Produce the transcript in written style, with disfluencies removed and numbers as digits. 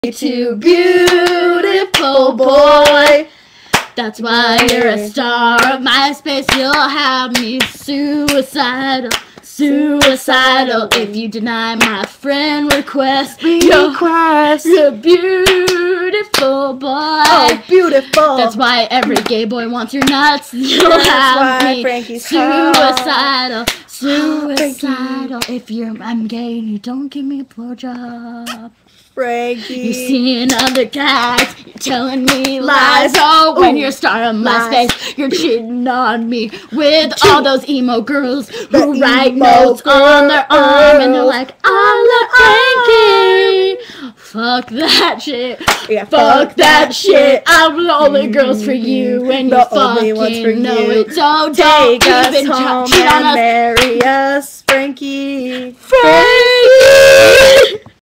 Too beautiful, boy. That's why you're a star of MySpace. You'll have me suicidal, suicidal. If you deny my friend request, you're a beautiful boy. Oh, beautiful. That's why every gay boy wants your nuts. You'll have me Frankie's suicidal, suicidal. If I'm gay and you don't give me a blowjob. Frankie. You seeing other guys, you're telling me lies. Oh, when you're a star on MySpace, you're cheating on me with all those emo girls who write notes on their arm and they're like, I love Frankie. Fuck that shit. Yeah, fuck that shit. I'm the only girls for you and you fucking know it. So take don't us even home cheat on and us. marry us, Frankie. Frankie.